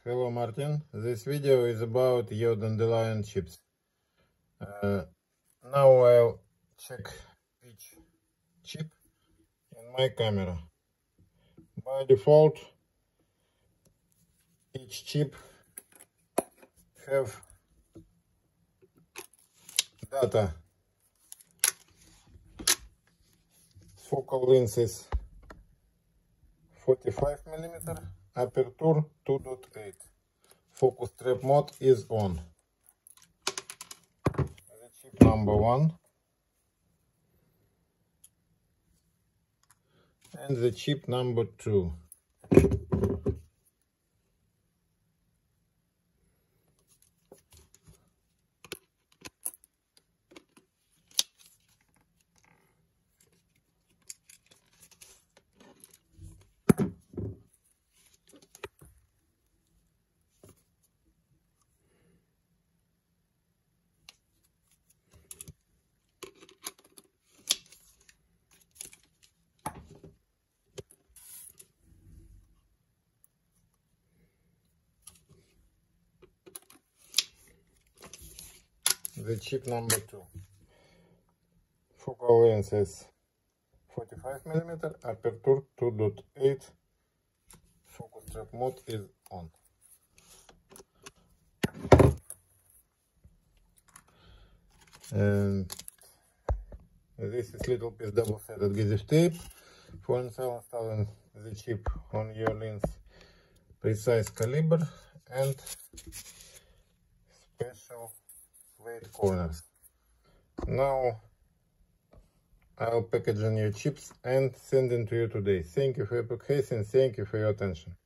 Hello Martin, this video is about your Dandelion chips. Now I'll check each chip in my camera. By default, each chip have data. Focal length is 45mm, aperture 2.8. Focus trap mode is on. The chip number 1 and the chip number 2. The chip number 2. Focal length is 45mm, aperture 2.8. Focus trap mode is on. And this is little piece double-sided adhesive tape for installing the chip on your lens, precise caliber and special weight corners. Now I'll package on your chips and send them to you today. Thank you for your purchase and thank you for your attention.